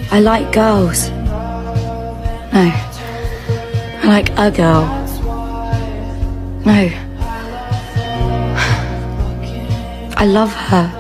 I like girls. No. I like a girl. No. I love her.